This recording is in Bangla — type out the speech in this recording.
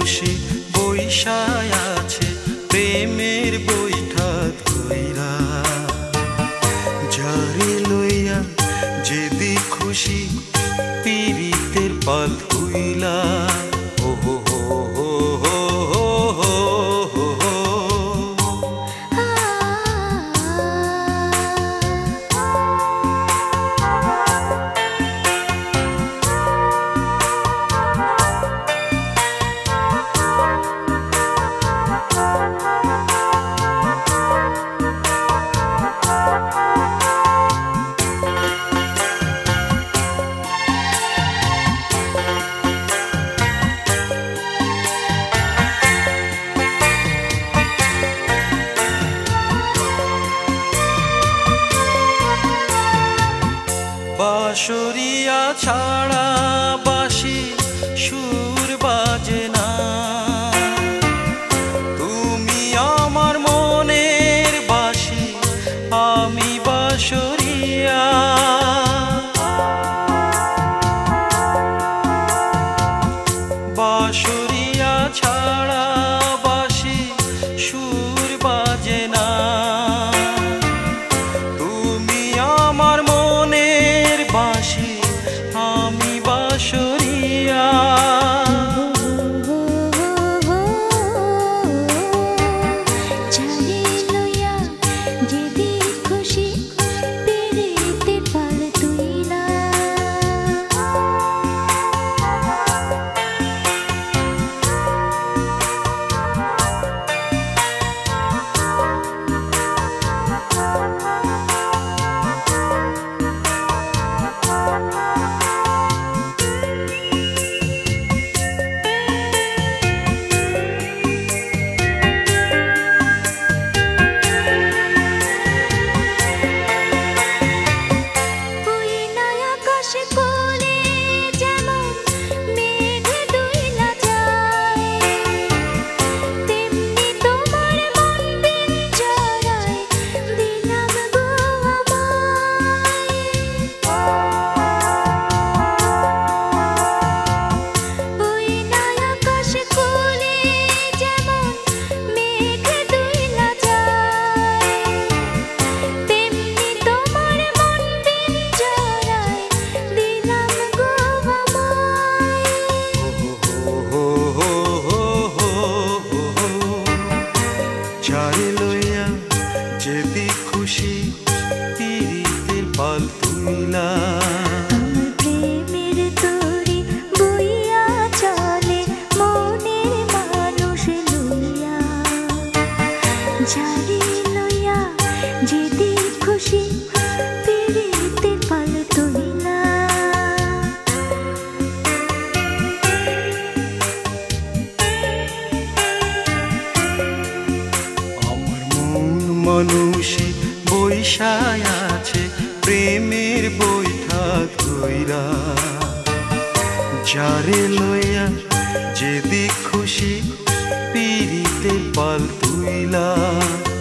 খুশি বৈশায় আছে প্রেমের বৈঠা ধইরা। যারে লইয়া যেদিক খুশি পীড়িতের পাল তুইলা। ও হো হো হো হো হো হো হো। বাঁশরিয়া ছাড়া বাঁশি সুর বাজে না। তুমি আমার মনের বাঁশি, আমি বাঁশরিয়া। বাঁশরিয়া ছাড়া বাঁশি সুর বাজে না। তুমি আমার মনের বাঁশি, আমি বাঁশরিয়া। যারে লইয়া যেদিক খুশি পীড়িতের পাল তুইলা। আমার প্রেমের তরি বইয়া চলে মনের মানুষ লইয়া। যারে লইয়া যেদিক খুশি পীড়িতের পাল তুইলা। মানুষী বৈশায় আছে প্রেমের বৈঠা ধইরা। যারে লইয়া যেদিক খুশি পীড়িতের পাল তুইলা।